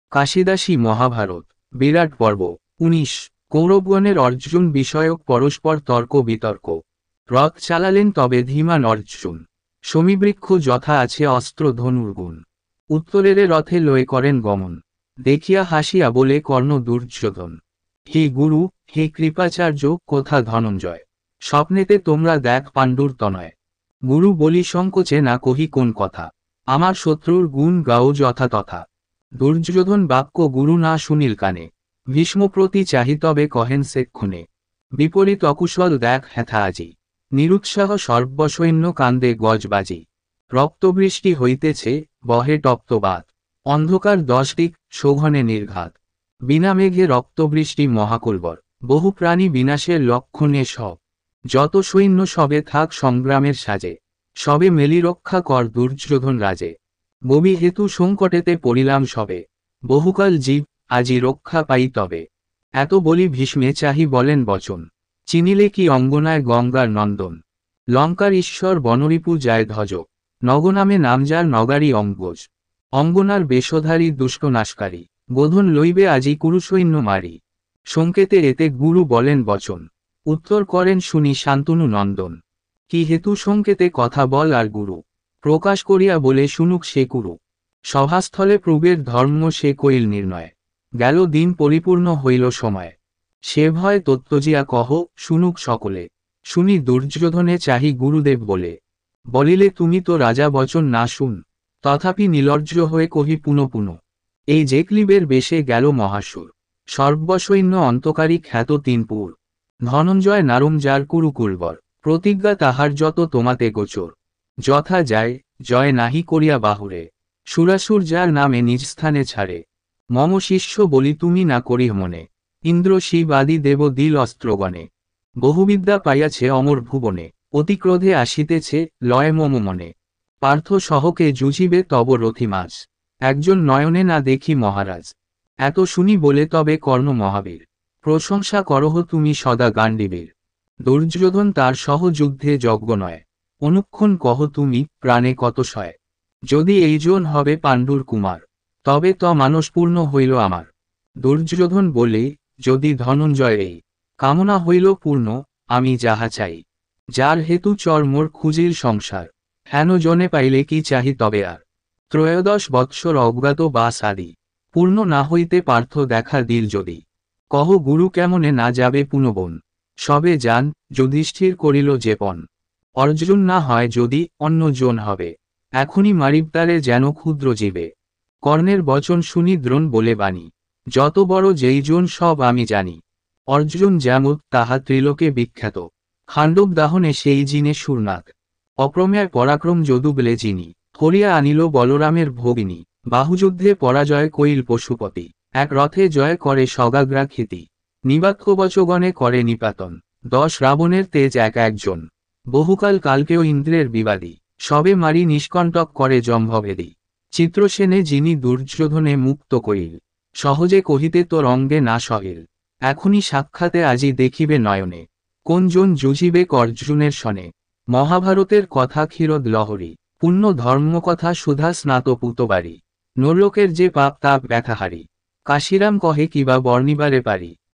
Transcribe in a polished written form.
কাশিদাসী মহাভারত বিরাট পর্ব ১৯ কৌরবগণের অর্জুন বিষয়ক পরস্পর তর্ক বিতর্ক। রথ চালালেন তবে ধীমান অর্জুন, শমীবৃক্ষ যথা আছে অস্ত্র ধনুর্গুণ। উত্তরের রথে লয়ে করেন গমন, দেখিয়া হাসিয়া বলে কর্ণ দুর্যোধন, হে গুরু, হে কৃপাচার্য, কোথা ধনঞ্জয়? স্বপ্নেতে তোমরা দেখ পাণ্ডুর তনয়। গুরু বলি সংকোচে না কহি কোন কথা, আমার শত্রুর গুণ গাও যথা তথা। দুর্যোধন বাক্য গুরু না শুনিল কানে, ভীষ্মপ্রতি চাহি তবে কহেন সেক্ষণে। বিপরীত অকুশল দেখ হেথা আজি, নিরুৎসাহ সর্বসৈন্য কান্দে গজবাজি। রক্তবৃষ্টি হইতেছে, বহে তপ্তবাত, অন্ধকার ১০ দিক, সঘনে নির্ঘাত। বিনা মেঘে রক্তবৃষ্টি মহাকুলবর, বহু প্রাণী বিনাশের লক্ষণে সব। যত সৈন্য সবে থাক সংগ্রামের সাজে, সবে মেলি রক্ষা কর দুর্যোধন রাজে। ববি হেতু সংকটেতে পড়িলাম সবে, বহুকাল জীব, আজি রক্ষা পাই তবে। এত বলি ভীষ্মে চাহি বলেন বচন, চিনিলে কি অঙ্গনায় গঙ্গার নন্দন। লঙ্কার ঈশ্বর বনরিপু যায় ধ্বজ, নগনামে নামযার নগারী অঙ্গজ। অঙ্গনার বেশধারী দুষ্টনাশকারী, বোধন লইবে আজি কুরুসৈন্য মারি। সংকেতে এতে গুরু বলেন বচন, উত্তর করেন শুনি শান্তনু নন্দন। কি হেতু সংকেতে কথা বল আর গুরু, প্রকাশ করিয়া বলে শুনুক সে কুরু। সভাস্থলে প্রবের ধর্ম সে কইল নির্ণয়, গেল দিন পরিপূর্ণ হইল সময়। সে ভয় তত্ত্বজিয়া কহ, শুনুক সকলে। শুনি দুর্যোধনে চাহি গুরুদেব বলে, বলিলে তুমি তো রাজা বচন না শুন। তথাপি নিলজ্জ হয়ে কহি পুনঃ পুনঃ, এই যে ক্লীবের বেশে গেল মহাসুর, সর্বসৈন্য অন্তকারী খ্যাত তিনপুর। ধনঞ্জয় নারম যার কুরুকুলবর, প্রতিজ্ঞা তাহার যত তোমাতে গোচর। যথা যায়, জয় নাহি করিয়া বাহুরে, সুরাসুর যার নামে নিজ স্থানে ছাড়ে। মম শিষ্য বলি তুমি না করিহ মনে, ইন্দ্র শিব আদি দেব দিল অস্ত্রগণে। বহুবিদ্যা পাইয়াছে অমর ভুবনে, অতিক্রোধে আসিতেছে লয় মম মনে। পার্থ সহকে জুঝিবে তব রথি মাস, একজন নয়নে না দেখি মহারাজ। এত শুনি বলে তবে কর্ণ মহাবীর, প্রশংসা করহ তুমি সদা গান্ডীবীর। দুর্যোধন তার সহযুদ্ধে যজ্ঞ নয়, অনুক্ষণ কহ তুমি প্রাণে কত সয়। যদি এইজন হবে পাণ্ডুর কুমার, তবে ত মানসপূর্ণ হইল আমার। দুর্যোধন বলে, যদি ধনঞ্জয় এই কামনা হইল পূর্ণ, আমি যাহা চাই। যার হেতু চর মোর খুঁজির সংসার, হেন জনে পাইলে কি চাহি তবে আর। ১৩ বৎসর অজ্ঞাত বাস আদি, পূর্ণ না হইতে পার্থ দেখা দিল যদি। কহ গুরু কেমনে না যাবে পুনবন, সবে যান, যুধিষ্ঠির করিল যে পণ। অর্জুন না হয় যদি, অন্য জন হবে, এখনই মারিব তারে যেন ক্ষুদ্র জীবে। কর্ণের বচন শুনি দ্রোণ বলে বাণী, যত বড় যেই জন সব আমি জানি। অর্জুন যেমন তাহা ত্রিলোকে বিখ্যাত, খাণ্ডব দাহনে সেই জিনে সুরনাথ। অপ্রমেয় পরাক্রম যদুবলে যিনি, করিয়া আনিল বলরামের ভগিনী। বাহুযুদ্ধে পরাজয় কইল পশুপতি, এক রথে জয় করে সগাগ্রা খ্যাতি। নিবাক্ষবচগণে করে নিপাতন, 10 রাবণের তেজ এক একজন। বহুকাল কালকেও ইন্দ্রের বিবাদী, সবে মারি নিষ্কণ্টক করে জম্ভভেদী। চিত্রসেনে যিনি দুর্যোধনে মুক্ত কইল, সহজে কহিতে তোর অঙ্গে না সহিল। এখনই সাক্ষাতে আজি দেখিবে নয়নে, কোন জন জুঝিবে অর্জুনের সনে। মহাভারতের কথা ক্ষীরোদ লহরী, পুণ্য ধর্মকথা সুধা স্নাত পুতবারী। নরলোকের যে পাপ তাপ ব্যথাহারী, কাশিরাম কহে কিবা বর্ণিবারে পারি।